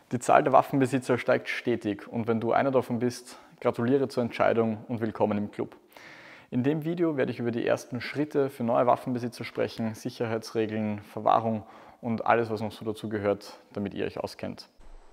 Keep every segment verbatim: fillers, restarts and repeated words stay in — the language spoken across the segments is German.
Die Zahl der Waffenbesitzer steigt stetig und wenn du einer davon bist, gratuliere zur Entscheidung und willkommen im Club. In dem Video werde ich über die ersten Schritte für neue Waffenbesitzer sprechen, Sicherheitsregeln, Verwahrung und alles, was noch so dazu gehört, damit ihr euch auskennt.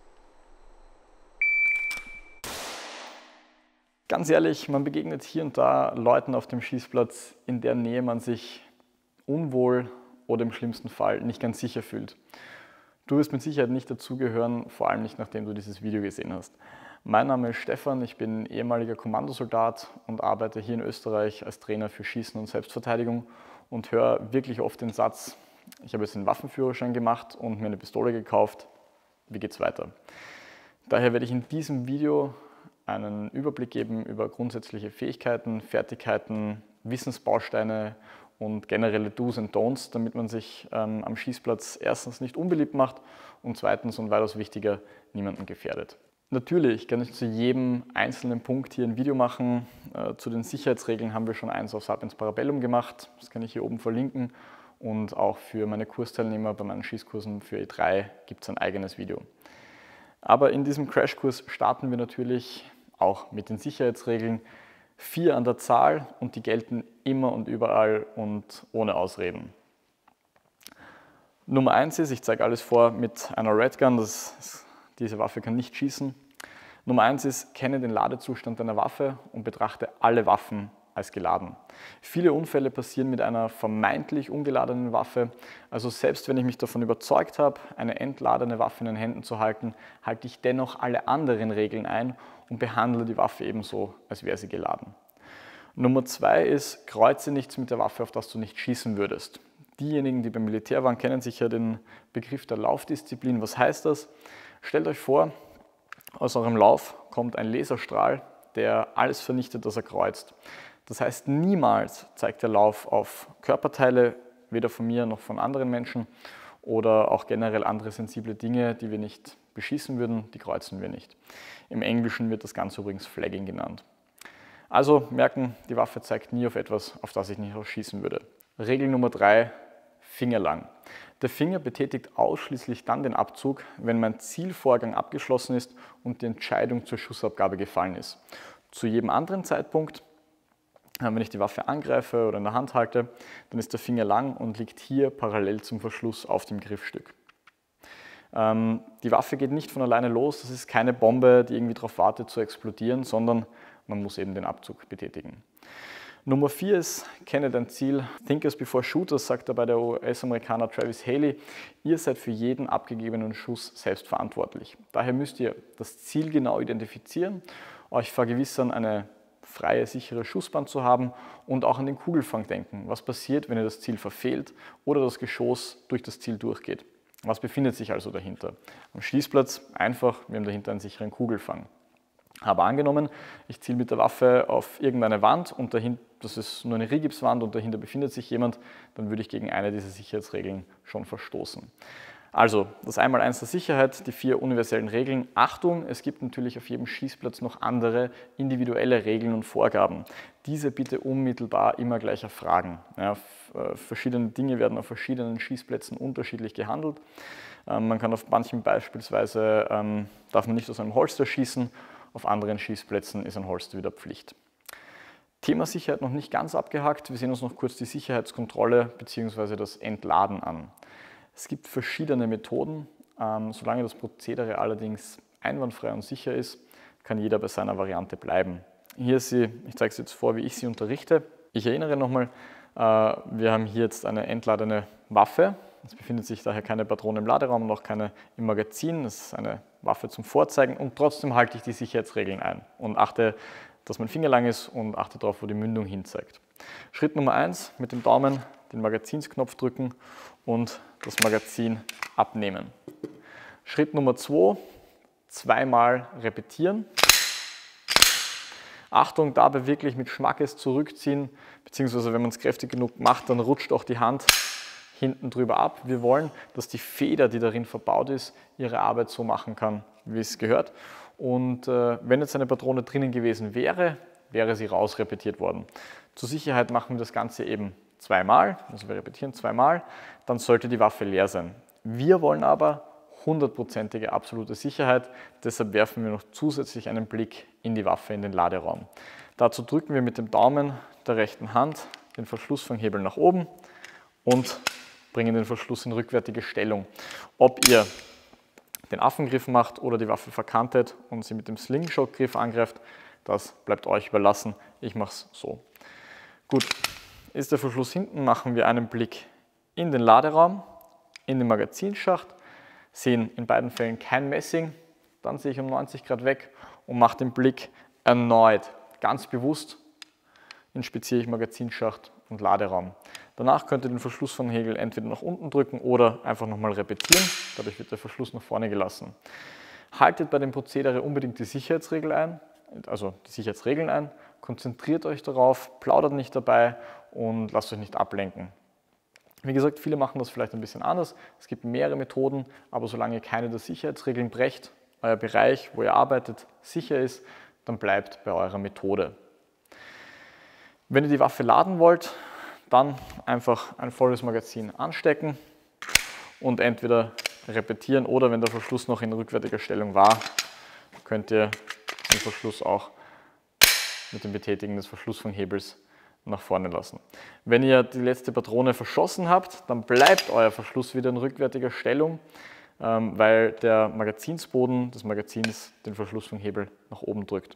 Ganz ehrlich, man begegnet hier und da Leuten auf dem Schießplatz, in deren Nähe man sich unwohl oder im schlimmsten Fall nicht ganz sicher fühlt. Du wirst mit Sicherheit nicht dazugehören, vor allem nicht nachdem du dieses Video gesehen hast. Mein Name ist Stefan, ich bin ehemaliger Kommandosoldat und arbeite hier in Österreich als Trainer für Schießen und Selbstverteidigung und höre wirklich oft den Satz, ich habe jetzt den Waffenführerschein gemacht und mir eine Pistole gekauft, wie geht's weiter? Daher werde ich in diesem Video einen Überblick geben über grundsätzliche Fähigkeiten, Fertigkeiten, Wissensbausteine und generelle Do's und Don'ts, damit man sich ähm, am Schießplatz erstens nicht unbeliebt macht und zweitens und weitaus wichtiger, niemanden gefährdet. Natürlich kann ich zu jedem einzelnen Punkt hier ein Video machen. Äh, zu den Sicherheitsregeln haben wir schon eins auf Sapiens Parabellum gemacht, das kann ich hier oben verlinken. Und auch für meine Kursteilnehmer bei meinen Schießkursen für E drei gibt es ein eigenes Video. Aber in diesem Crashkurs starten wir natürlich auch mit den Sicherheitsregeln. Vier an der Zahl und die gelten immer und überall und ohne Ausreden. Nummer eins ist, ich zeige alles vor mit einer Red Gun, das, diese Waffe kann nicht schießen. Nummer eins ist, kenne den Ladezustand deiner Waffe und betrachte alle Waffen als geladen. Viele Unfälle passieren mit einer vermeintlich ungeladenen Waffe, also selbst wenn ich mich davon überzeugt habe, eine entladene Waffe in den Händen zu halten, halte ich dennoch alle anderen Regeln ein und behandle die Waffe ebenso, als wäre sie geladen. Nummer zwei ist, kreuze nichts mit der Waffe, auf das du nicht schießen würdest. Diejenigen, die beim Militär waren, kennen sicher den Begriff der Laufdisziplin. Was heißt das? Stellt euch vor, aus eurem Lauf kommt ein Laserstrahl, der alles vernichtet, das er kreuzt. Das heißt, niemals zeigt der Lauf auf Körperteile, weder von mir noch von anderen Menschen oder auch generell andere sensible Dinge, die wir nicht beschießen würden, die kreuzen wir nicht. Im Englischen wird das Ganze übrigens Flagging genannt. Also merken, die Waffe zeigt nie auf etwas, auf das ich nicht auch schießen würde. Regel Nummer drei, Finger lang. Der Finger betätigt ausschließlich dann den Abzug, wenn mein Zielvorgang abgeschlossen ist und die Entscheidung zur Schussabgabe gefallen ist. Zu jedem anderen Zeitpunkt, wenn ich die Waffe angreife oder in der Hand halte, dann ist der Finger lang und liegt hier parallel zum Verschluss auf dem Griffstück. Ähm, die Waffe geht nicht von alleine los, das ist keine Bombe, die irgendwie darauf wartet zu explodieren, sondern man muss eben den Abzug betätigen. Nummer vier ist, kenne dein Ziel. Thinkers before shooters, sagt er bei der U S-Amerikaner Travis Haley. Ihr seid für jeden abgegebenen Schuss selbst verantwortlich. Daher müsst ihr das Ziel genau identifizieren, euch vergewissern, eine freie, sichere Schussbahn zu haben und auch an den Kugelfang denken. Was passiert, wenn ihr das Ziel verfehlt oder das Geschoss durch das Ziel durchgeht? Was befindet sich also dahinter? Am Schießplatz einfach, wir haben dahinter einen sicheren Kugelfang. Aber angenommen, ich ziele mit der Waffe auf irgendeine Wand und dahinter, das ist nur eine Rigipswand und dahinter befindet sich jemand, dann würde ich gegen eine dieser Sicherheitsregeln schon verstoßen. Also das Einmaleins der Sicherheit, die vier universellen Regeln. Achtung, es gibt natürlich auf jedem Schießplatz noch andere individuelle Regeln und Vorgaben. Diese bitte unmittelbar immer gleich erfragen. Ja, verschiedene Dinge werden auf verschiedenen Schießplätzen unterschiedlich gehandelt. Ähm, man kann auf manchen beispielsweise, ähm, darf man nicht aus einem Holster schießen, auf anderen Schießplätzen ist ein Holster wieder Pflicht. Thema Sicherheit noch nicht ganz abgehakt. Wir sehen uns noch kurz die Sicherheitskontrolle bzw. das Entladen an. Es gibt verschiedene Methoden. Ähm, solange das Prozedere allerdings einwandfrei und sicher ist, kann jeder bei seiner Variante bleiben. Hier ist sie, ich zeige es jetzt vor, wie ich sie unterrichte. Ich erinnere nochmal, äh, wir haben hier jetzt eine entladene Waffe. Es befindet sich daher keine Patrone im Laderaum und auch keine im Magazin. Das ist eine Waffe zum Vorzeigen und trotzdem halte ich die Sicherheitsregeln ein und achte, dass mein Finger lang ist und achte darauf, wo die Mündung hin zeigt. Schritt Nummer eins, mit dem Daumen den Magazinsknopf drücken und das Magazin abnehmen. Schritt Nummer zwei, zweimal repetieren. Achtung, dabei wirklich mit Schmackes zurückziehen, beziehungsweise wenn man es kräftig genug macht, dann rutscht auch die Hand hinten drüber ab. Wir wollen, dass die Feder, die darin verbaut ist, ihre Arbeit so machen kann, wie es gehört. Und äh, wenn jetzt eine Patrone drinnen gewesen wäre, wäre sie rausrepetiert worden. Zur Sicherheit machen wir das Ganze eben zweimal, also wir repetieren zweimal, dann sollte die Waffe leer sein. Wir wollen aber hundertprozentige absolute Sicherheit. Deshalb werfen wir noch zusätzlich einen Blick in die Waffe, in den Laderaum. Dazu drücken wir mit dem Daumen der rechten Hand den Verschlussfanghebel nach oben und bringen den Verschluss in rückwärtige Stellung. Ob ihr den Affengriff macht oder die Waffe verkantet und sie mit dem Slingshot-Griff angreift, das bleibt euch überlassen. Ich mache es so. Gut, ist der Verschluss hinten, machen wir einen Blick in den Laderaum, in den Magazinschacht, sehen in beiden Fällen kein Messing, dann sehe ich um neunzig Grad weg und mache den Blick erneut ganz bewusst, inspiziere ich Magazinschacht und Laderaum. Danach könnt ihr den Verschlussfanghebel entweder nach unten drücken oder einfach nochmal repetieren, dadurch wird der Verschluss nach vorne gelassen. Haltet bei dem Prozedere unbedingt die Sicherheitsregel ein, also die Sicherheitsregeln ein, konzentriert euch darauf, plaudert nicht dabei und lasst euch nicht ablenken. Wie gesagt, viele machen das vielleicht ein bisschen anders. Es gibt mehrere Methoden, aber solange ihr keine der Sicherheitsregeln brecht, euer Bereich, wo ihr arbeitet, sicher ist, dann bleibt bei eurer Methode. Wenn ihr die Waffe laden wollt, dann einfach ein volles Magazin anstecken und entweder repetieren oder wenn der Verschluss noch in rückwärtiger Stellung war, könnt ihr den Verschluss auch mit dem Betätigen des Verschlussfanghebels nach vorne lassen. Wenn ihr die letzte Patrone verschossen habt, dann bleibt euer Verschluss wieder in rückwärtiger Stellung, weil der Magazinsboden des Magazins den Verschlussfanghebel nach oben drückt.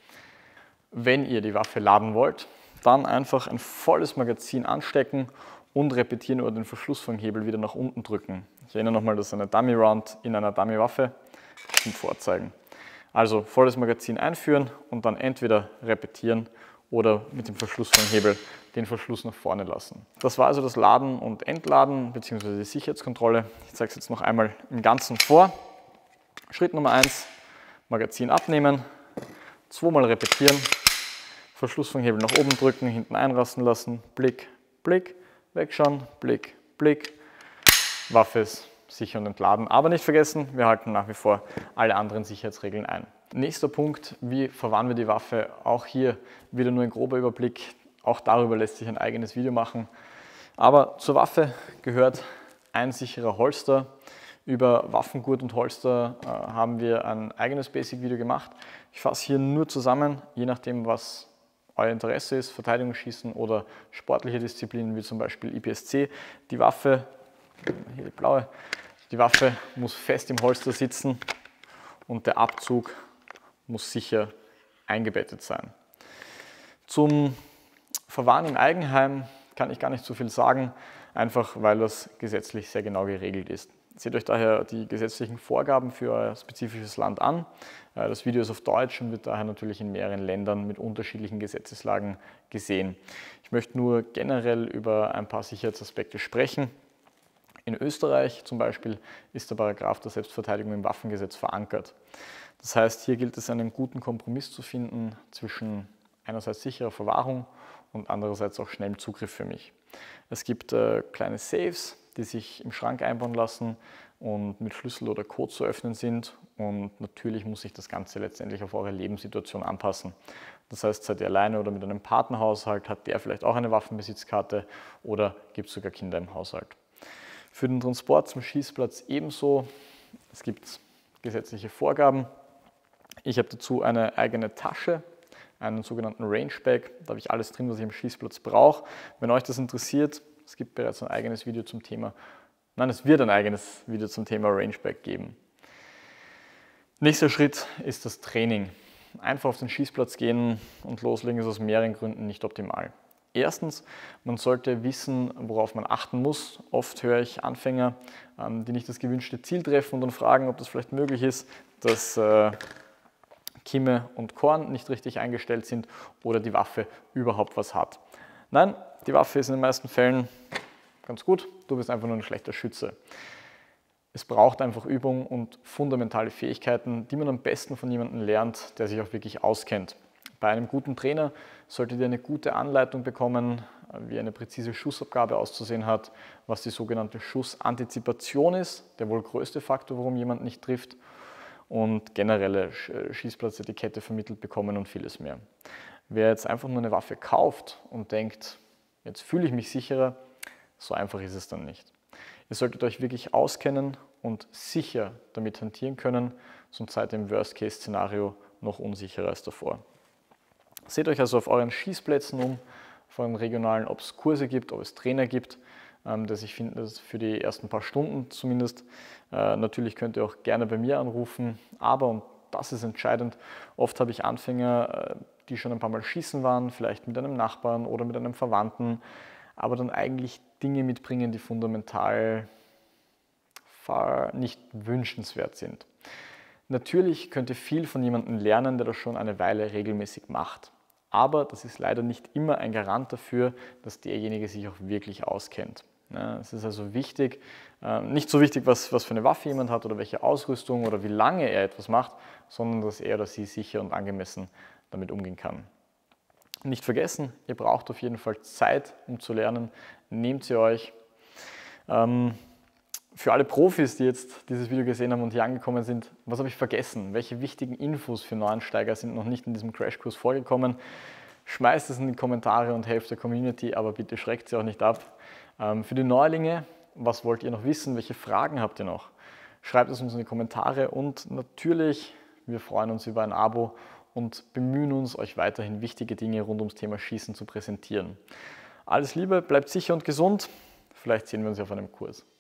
Wenn ihr die Waffe laden wollt, dann einfach ein volles Magazin anstecken und repetieren oder den Verschlussfanghebel wieder nach unten drücken. Ich erinnere nochmal, das ist eine Dummy Round in einer Dummy Waffe zum Vorzeigen. Also volles Magazin einführen und dann entweder repetieren oder mit dem Verschlussfanghebel den Verschluss nach vorne lassen. Das war also das Laden und Entladen bzw. die Sicherheitskontrolle. Ich zeige es jetzt noch einmal im Ganzen vor. Schritt Nummer eins, Magazin abnehmen, zweimal repetieren, Verschlussfanghebel nach oben drücken, hinten einrasten lassen, Blick, Blick, wegschauen, Blick, Blick, Waffe ist sicher und entladen. Aber nicht vergessen, wir halten nach wie vor alle anderen Sicherheitsregeln ein. Nächster Punkt, wie verwahren wir die Waffe? Auch hier wieder nur ein grober Überblick. Auch darüber lässt sich ein eigenes Video machen. Aber zur Waffe gehört ein sicherer Holster. Über Waffengurt und Holster äh, haben wir ein eigenes Basic-Video gemacht. Ich fasse hier nur zusammen, je nachdem, was euer Interesse ist, Verteidigungsschießen oder sportliche Disziplinen wie zum Beispiel I P S C. Die Waffe, hier die blaue, die Waffe muss fest im Holster sitzen und der Abzug muss sicher eingebettet sein. Zum Verwahren im Eigenheim kann ich gar nicht so viel sagen, einfach weil das gesetzlich sehr genau geregelt ist. Seht euch daher die gesetzlichen Vorgaben für euer spezifisches Land an. Das Video ist auf Deutsch und wird daher natürlich in mehreren Ländern mit unterschiedlichen Gesetzeslagen gesehen. Ich möchte nur generell über ein paar Sicherheitsaspekte sprechen. In Österreich zum Beispiel ist der Paragraph der Selbstverteidigung im Waffengesetz verankert. Das heißt, hier gilt es, einen guten Kompromiss zu finden zwischen einerseits sicherer Verwahrung und andererseits auch schnellem Zugriff für mich. Es gibt äh, kleine Safes, die sich im Schrank einbauen lassen und mit Schlüssel oder Code zu öffnen sind. Und natürlich muss sich das Ganze letztendlich auf eure Lebenssituation anpassen. Das heißt, seid ihr alleine oder mit einem Partnerhaushalt, hat der vielleicht auch eine Waffenbesitzkarte oder gibt es sogar Kinder im Haushalt. Für den Transport zum Schießplatz ebenso. Es gibt gesetzliche Vorgaben. Ich habe dazu eine eigene Tasche, einen sogenannten Range Bag. Da habe ich alles drin, was ich am Schießplatz brauche. Wenn euch das interessiert, es gibt bereits ein eigenes Video zum Thema, nein, es wird ein eigenes Video zum Thema Range Bag geben. Nächster Schritt ist das Training. Einfach auf den Schießplatz gehen und loslegen ist aus mehreren Gründen nicht optimal. Erstens, man sollte wissen, worauf man achten muss. Oft höre ich Anfänger, die nicht das gewünschte Ziel treffen und dann fragen, ob das vielleicht möglich ist, dass äh, Kimme und Korn nicht richtig eingestellt sind oder die Waffe überhaupt was hat. Nein, die Waffe ist in den meisten Fällen ganz gut, du bist einfach nur ein schlechter Schütze. Es braucht einfach Übung und fundamentale Fähigkeiten, die man am besten von jemandem lernt, der sich auch wirklich auskennt. Bei einem guten Trainer solltet ihr eine gute Anleitung bekommen, wie eine präzise Schussabgabe auszusehen hat, was die sogenannte Schussantizipation ist, der wohl größte Faktor, warum jemand nicht trifft, und generelle Schießplatzetikette vermittelt bekommen und vieles mehr. Wer jetzt einfach nur eine Waffe kauft und denkt, jetzt fühle ich mich sicherer, so einfach ist es dann nicht. Ihr solltet euch wirklich auskennen und sicher damit hantieren können, sonst seid ihr im Worst-Case-Szenario noch unsicherer als davor. Seht euch also auf euren Schießplätzen um, auf euren regionalen, ob es Kurse gibt, ob es Trainer gibt, ähm, das ich finde, das für die ersten paar Stunden zumindest. Äh, natürlich könnt ihr auch gerne bei mir anrufen, aber, und das ist entscheidend, oft habe ich Anfänger, äh, die schon ein paar Mal schießen waren, vielleicht mit einem Nachbarn oder mit einem Verwandten, aber dann eigentlich Dinge mitbringen, die fundamental nicht wünschenswert sind. Natürlich könnt ihr viel von jemandem lernen, der das schon eine Weile regelmäßig macht. Aber das ist leider nicht immer ein Garant dafür, dass derjenige sich auch wirklich auskennt. Ja, es ist also wichtig, äh, nicht so wichtig, was, was für eine Waffe jemand hat oder welche Ausrüstung oder wie lange er etwas macht, sondern dass er oder sie sicher und angemessen damit umgehen kann. Nicht vergessen, ihr braucht auf jeden Fall Zeit, um zu lernen. Nehmt sie euch. Ähm, Für alle Profis, die jetzt dieses Video gesehen haben und hier angekommen sind, was habe ich vergessen? Welche wichtigen Infos für Neueinsteiger sind noch nicht in diesem Crashkurs vorgekommen? Schmeißt es in die Kommentare und helft der Community, aber bitte schreckt sie auch nicht ab. Ähm, für die Neulinge, was wollt ihr noch wissen? Welche Fragen habt ihr noch? Schreibt es uns in die Kommentare und natürlich, wir freuen uns über ein Abo und bemühen uns, euch weiterhin wichtige Dinge rund ums Thema Schießen zu präsentieren. Alles Liebe, bleibt sicher und gesund. Vielleicht sehen wir uns auf einem Kurs.